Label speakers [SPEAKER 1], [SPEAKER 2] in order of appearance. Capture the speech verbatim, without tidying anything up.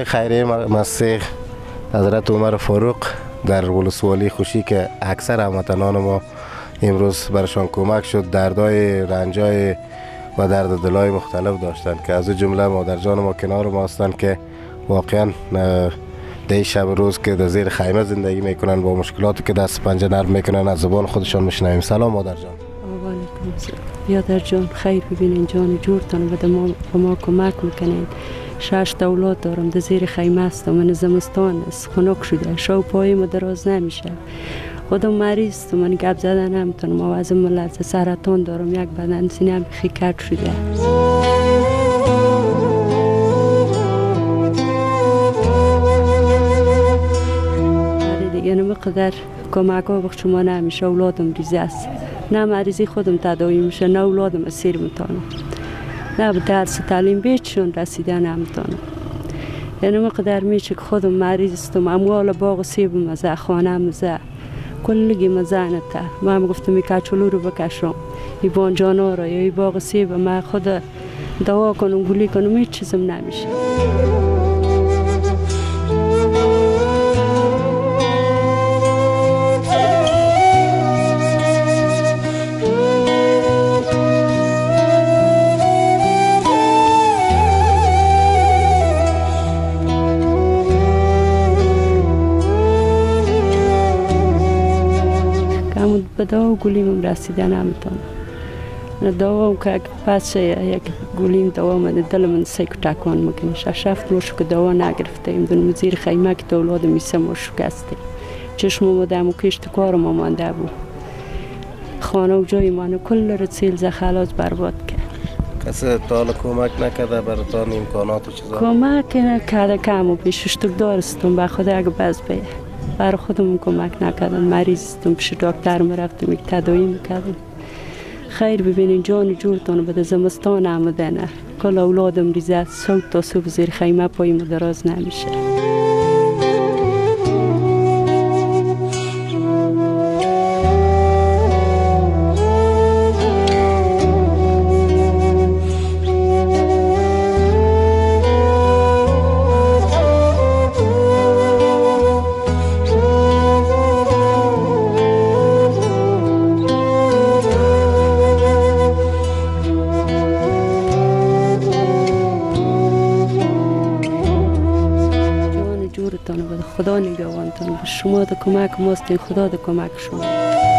[SPEAKER 1] جای خیریه مؤسسه حضرت عمر فاروق در ولسوالی خوشی که اکثر هموطنان ما امروز برشان کمک شد، دردای رنجای و درد دلای مختلف داشتند که از جمله مادر جان ما کنار ما هستند که واقعا در شب روز که در زیر خیمه زندگی میکنن با مشکلاتی که دست پنجه نرم میکنن از زبان خودشان میشنویم. سلام مادر جان.
[SPEAKER 2] و علیکم السلام. بیادر جان خیر ببینین، جان جورتان و ما به ما کمک میکنین. شش تا اولاد دارم، در زیر خیمه هستم، من زمستان است، خنک شده، شو پای ما دراز نمیشه، خودم مریض تو، من گپ زدن نمیتونم، آوازم ملرزه، سرطان دارم، یک بدن سینه‌ام خیکت شده. دیگه نمیقدر کمک ها بخ شما نمیشه، اولادم ریزه است، نه مریضی خودم تداوی میشه، نه اولادم اسیر میتونم، نه به درس تعلیم بیچون رسیدن نمیتونم. یعنی مقدر میشه که خودم مریض استم، اموال باغ سیب مزه، خانه مزه، کلگی مزه نته. من هم گفتم یک کچلو رو بکشم، ای بانجانا را یا ای باغ سیب من خود دوا کنم گلی کنم، هیچ چیزم نمیشه. به دوا گلیم رسیدن نمیتونم، نه دوا که پس یک گلیم دوا من دل من سیک تکان میکنه. شش هفت ماه که دوا نگرفته ایم، دون زیر خیمه که اولاد میسه ما شکسته، چشم ما دم و کشت کار ما مانده بود، خانه و جای ما کل رسیل ز خلاص برباد کرد.
[SPEAKER 1] کسی تا حالا کمک نکرده براتان امکانات و چیزا؟
[SPEAKER 2] کمک نکرده، کم و پیش اشتکدار استم، به خدا اگه بز بیه برای خودمون کمک نکردن، مریض استم، پیش دکتر میرفتم، یک تداوی میکردم. خیر ببینین جان جورتان بده، زمستان آمده نه، کل اولادم ریزه، صبح تا صبح زیر خیمه پای ما دراز نمیشه. خدا نگهبانتان، شما ده کمک ماست، خدا ده کمک شما.